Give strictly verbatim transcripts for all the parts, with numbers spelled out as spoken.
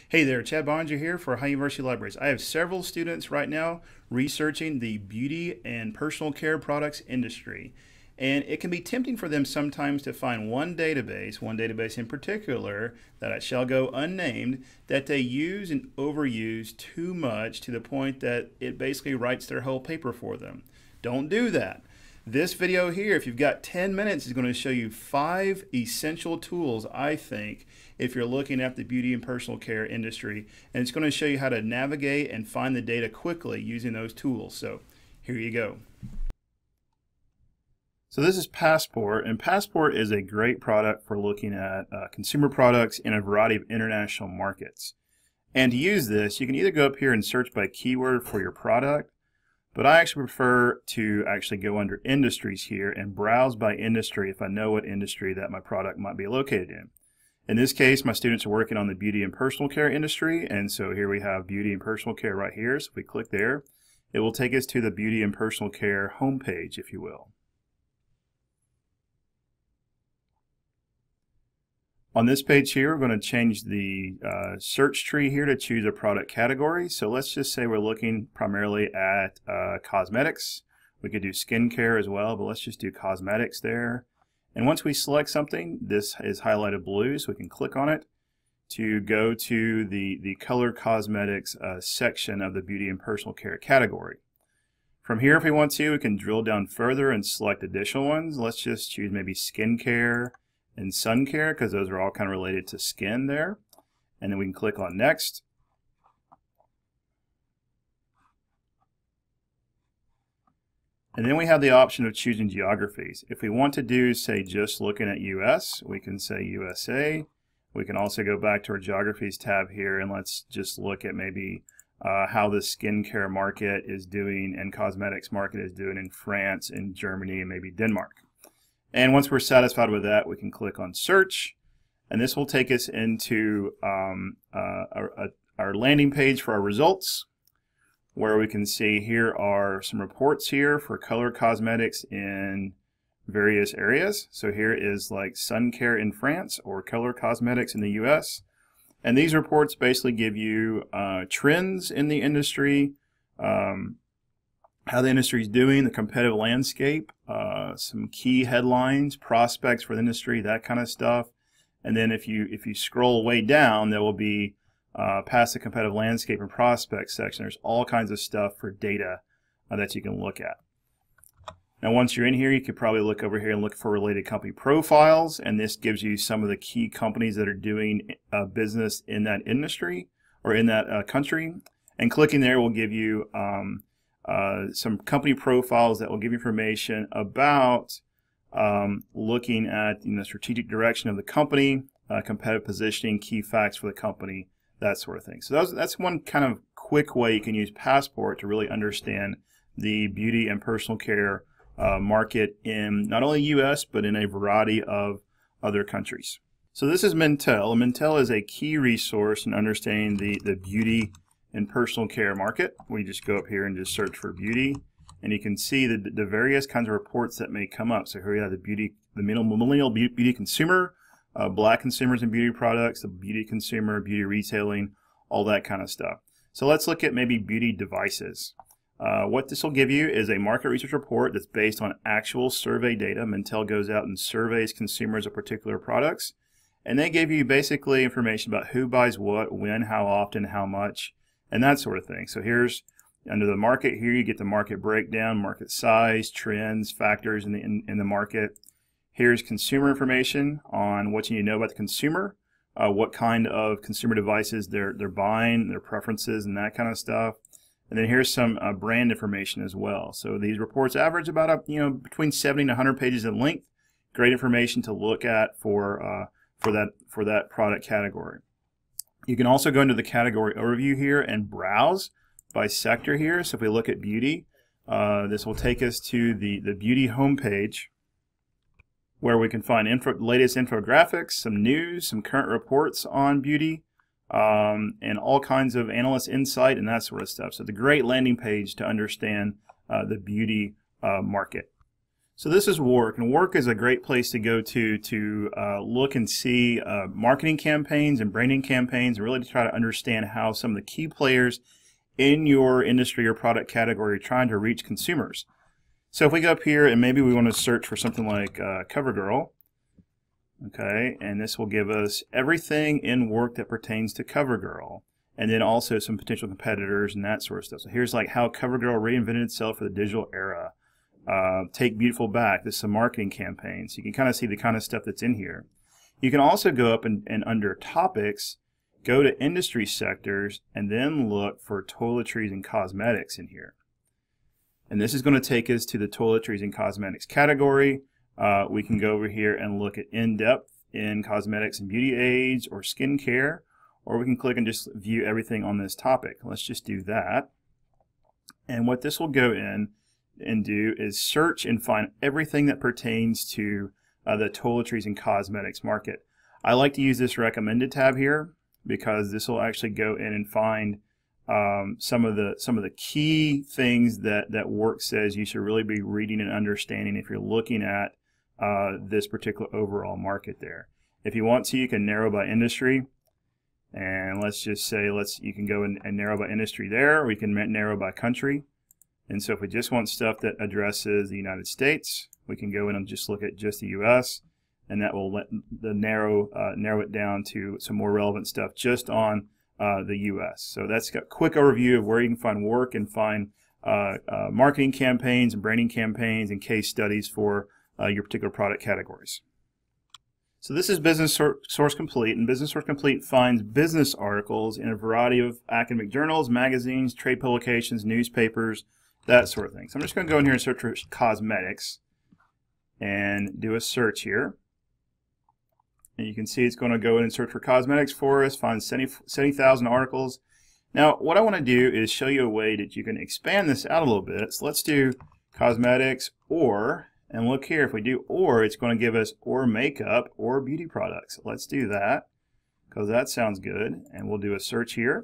Hey there, Chad Boeninger here for Ohio University Libraries. I have several students right now researching the beauty and personal care products industry. And it can be tempting for them sometimes to find one database, one database in particular, that I shall go unnamed, that they use and overuse too much to the point that it basically writes their whole paper for them. Don't do that. This video here, if you've got ten minutes, is going to show you five essential tools, I think, if you're looking at the beauty and personal care industry. And it's going to show you how to navigate and find the data quickly using those tools. So here you go. So this is Passport, and Passport is a great product for looking at uh, consumer products in a variety of international markets. And to use this, you can either go up here and search by keyword for your product, but I actually prefer to actually go under industries here and browse by industry if I know what industry that my product might be located in. In this case, my students are working on the beauty and personal care industry, and so here we have beauty and personal care right here. So if we click there, it will take us to the beauty and personal care homepage, if you will. On this page here, we're going to change the uh, search tree here to choose a product category. So let's just say we're looking primarily at uh, cosmetics. We could do skincare as well, but let's just do cosmetics there. And once we select something, this is highlighted blue, so we can click on it to go to the, the color cosmetics uh, section of the beauty and personal care category. From here, if we want to, we can drill down further and select additional ones. Let's just choose maybe skincare and sun care, because those are all kind of related to skin there. And then we can click on next. And then we have the option of choosing geographies. If we want to do, say, just looking at U S, we can say U S A. We can also go back to our geographies tab here, and let's just look at maybe uh, how the skincare market is doing and cosmetics market is doing in France and Germany and maybe Denmark. And once we're satisfied with that, we can click on search, and this will take us into um, uh, our, our landing page for our results, where we can see here are some reports here for color cosmetics in various areas. So here is like sun care in France or color cosmetics in the U S. And these reports basically give you uh, trends in the industry, um, how the industry is doing, the competitive landscape, uh, some key headlines, prospects for the industry, that kind of stuff. And then if you if you scroll way down, there will be uh, past the competitive landscape and prospects section. There's all kinds of stuff for data uh, that you can look at. Now, once you're in here, you could probably look over here and look for related company profiles, and this gives you some of the key companies that are doing uh, business in that industry or in that uh, country. And clicking there will give you um, Uh, some company profiles that will give information about um, looking at you know, strategic direction of the company, uh, competitive positioning, key facts for the company, that sort of thing. So that's, that's one kind of quick way you can use Passport to really understand the beauty and personal care uh, market in not only U S but in a variety of other countries. So this is Mintel. Mintel is a key resource in understanding the, the beauty and personal care market. We just go up here and just search for beauty, and you can see the, the various kinds of reports that may come up. So here we have the beauty, the millennial beauty consumer, uh, black consumers in beauty products, the beauty consumer, beauty retailing, all that kind of stuff. So let's look at maybe beauty devices. Uh, what this will give you is a market research report that's based on actual survey data. Mintel goes out and surveys consumers of particular products, and they give you basically information about who buys what, when, how often, how much, and that sort of thing. So here's under the market here, you get the market breakdown, market size, trends, factors in the in, in the market. Here's consumer information on what you need to know about the consumer, uh, what kind of consumer devices they're they're buying, their preferences, and that kind of stuff. And then here's some uh, brand information as well. So these reports average about a, you know between seventy and one hundred pages in length. Great information to look at for uh, for that for that product category. You can also go into the category overview here and browse by sector here. So if we look at beauty, uh, this will take us to the, the beauty homepage, where we can find info, latest infographics, some news, some current reports on beauty, um, and all kinds of analyst insight and that sort of stuff. So it's a great landing page to understand uh, the beauty uh, market. So this is WARC, and WARC is a great place to go to to uh, look and see uh, marketing campaigns and branding campaigns, and really to try to understand how some of the key players in your industry or product category are trying to reach consumers. So if we go up here and maybe we want to search for something like uh, CoverGirl, okay, and this will give us everything in WARC that pertains to CoverGirl, and then also some potential competitors and that sort of stuff. So here's like how CoverGirl reinvented itself for the digital era. Uh, Take Beautiful Back. This is a marketing campaign. So you can kind of see the kind of stuff that's in here. You can also go up and, and under topics, go to industry sectors, and then look for toiletries and cosmetics in here. And this is going to take us to the toiletries and cosmetics category. Uh, we can go over here and look at in-depth in cosmetics and beauty aids or skincare, or we can click and just view everything on this topic. Let's just do that. And what this will go in and do is search and find everything that pertains to uh, the toiletries and cosmetics market. I like to use this recommended tab here because this will actually go in and find um, some of the some of the key things that that WARC says you should really be reading and understanding if you're looking at uh, this particular overall market there. If you want to, you can narrow by industry, and let's just say let's you can go in and narrow by industry there, or you can narrow by country. And so if we just want stuff that addresses the United States, we can go in and just look at just the U S, and that will let the narrow uh, narrow it down to some more relevant stuff just on uh, the U S. So that's got a quick overview of where you can find WARC and find uh, uh, marketing campaigns and branding campaigns and case studies for uh, your particular product categories. So this is Business Source Complete, and Business Source Complete finds business articles in a variety of academic journals, magazines, trade publications, newspapers, that sort of thing. So I'm just going to go in here and search for cosmetics and do a search here. And you can see it's going to go in and search for cosmetics for us, find seventy thousand articles. Now, what I want to do is show you a way that you can expand this out a little bit. So let's do cosmetics or, and look here, if we do or, it's going to give us or makeup or beauty products. Let's do that because that sounds good. And we'll do a search here.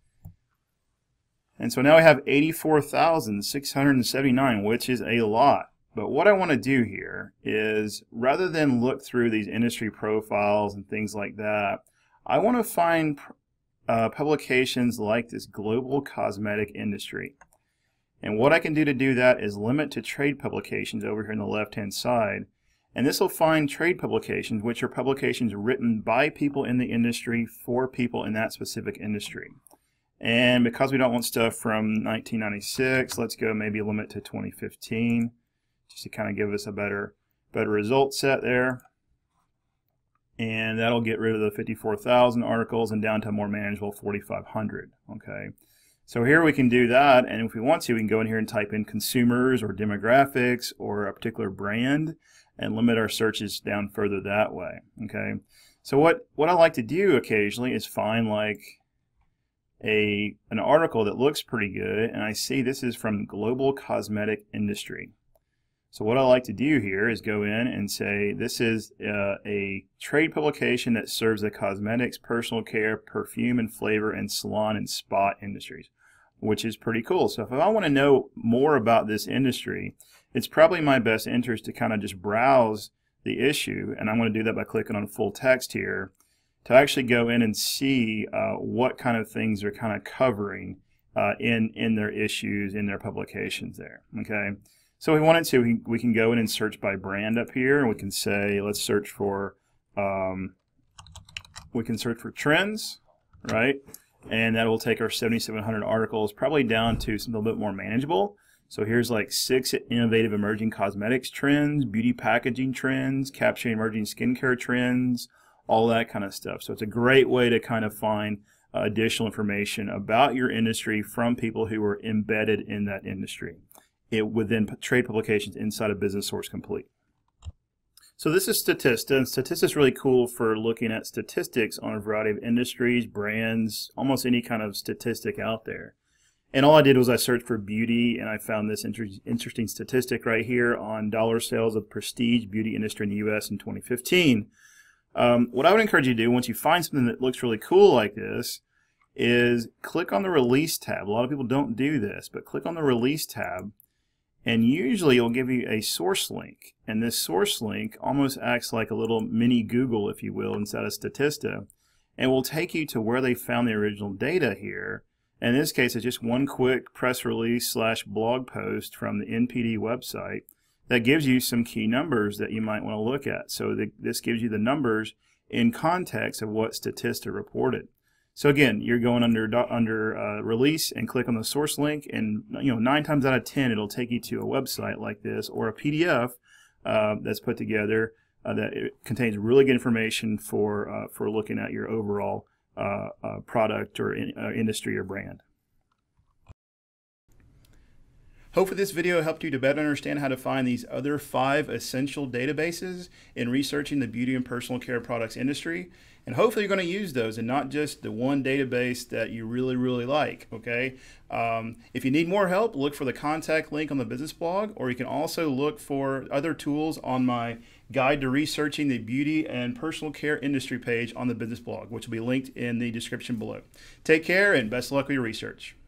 And so now we have eighty-four thousand six hundred seventy-nine, which is a lot. But what I want to do here is, rather than look through these industry profiles and things like that, I want to find uh, publications like this global cosmetic industry. And what I can do to do that is limit to trade publications over here on the left-hand side. And this will find trade publications, which are publications written by people in the industry for people in that specific industry. And because we don't want stuff from nineteen ninety-six, let's go maybe limit to twenty fifteen, just to kind of give us a better better result set there. And that'll get rid of the fifty-four thousand articles and down to a more manageable forty-five hundred. Okay, so here we can do that, and if we want to, we can go in here and type in consumers or demographics or a particular brand and limit our searches down further that way. Okay, so what what I like to do occasionally is find like a an article that looks pretty good, and I see this is from global cosmetic industry. So what I like to do here is go in and say this is uh, a trade publication that serves the cosmetics, personal care, perfume and flavor, and salon and spa industries, which is pretty cool. So if I want to know more about this industry, it's probably my best interest to kind of just browse the issue, and I'm going to do that by clicking on full text here, to actually go in and see uh, what kind of things they're kind of covering uh, in, in their issues, in their publications there. Okay, so if we wanted to, we, we can go in and search by brand up here, and we can say, let's search for, um, we can search for trends, right? And that will take our seventy-seven hundred articles probably down to something a little bit more manageable. So here's like six innovative emerging cosmetics trends, beauty packaging trends, capturing emerging skincare trends, all that kind of stuff. So it's a great way to kind of find uh, additional information about your industry from people who are embedded in that industry it, within trade publications inside of Business Source Complete. So this is Statista, and Statista is really cool for looking at statistics on a variety of industries, brands, almost any kind of statistic out there. And all I did was I searched for beauty, and I found this inter interesting statistic right here on dollar sales of prestige beauty industry in the U S in twenty fifteen. Um, what I would encourage you to do once you find something that looks really cool like this is click on the Release tab. A lot of people don't do this, but click on the Release tab And usually it'll give you a source link. And this source link almost acts like a little mini Google, if you will, inside of Statista. And will take you to where they found the original data here. In this case, it's just one quick press release slash blog post from the N P D website that gives you some key numbers that you might want to look at. So the, this gives you the numbers in context of what Statista reported. So again, you're going under under uh, release and click on the source link, and you know nine times out of ten it'll take you to a website like this or a P D F uh, that's put together uh, that it contains really good information for uh, for looking at your overall uh, uh, product or in, uh, industry or brand. Hopefully this video helped you to better understand how to find these other five essential databases in researching the beauty and personal care products industry. And hopefully you're going to use those and not just the one database that you really, really like, okay? Um, if you need more help, look for the contact link on the business blog, or you can also look for other tools on my Guide to Researching the Beauty and Personal Care Industry page on the business blog, which will be linked in the description below. Take care and best of luck with your research.